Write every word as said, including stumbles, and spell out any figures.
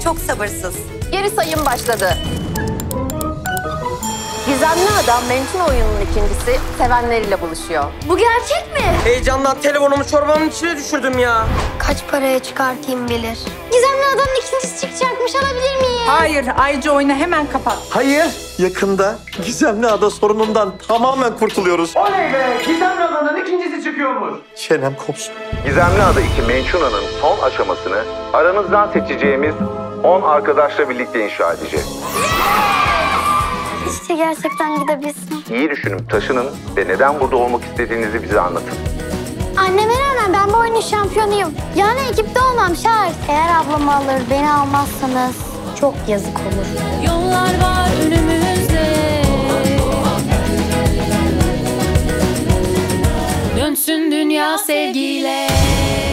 çok sabırsız. Geri sayım başladı. Gizemli Adam Mençin oyununun ikincisi sevenleriyle buluşuyor. Bu gerçek mi? Heyecandan telefonumu çorbanın içine düşürdüm ya. Kaç paraya çıkartayım bilir. Gizemli Adam'ın ikincisi çıkacakmış, alabilir miyim? Hayır, ayrıca oyunu hemen kapat. Hayır. Yakında Gizemli Ada sorunundan tamamen kurtuluyoruz. Oley be! Gizemli Ada'nın ikincisi çıkıyormuş. Çenem kopsun. Gizemli Ada iki Mençuna'nın son aşamasını aranızdan seçeceğimiz on arkadaşla birlikte inşa edeceğiz. İşte gerçekten gidebilsin. İyi düşünün, taşının ve neden burada olmak istediğinizi bize anlatın. Anneme rağmen ben bu oyunun şampiyonuyum. Yani ekipte olmam şart. Eğer ablam alır, beni almazsanız çok yazık olur. Yollar var önümüzde. Dönsün dünya sevgiyle.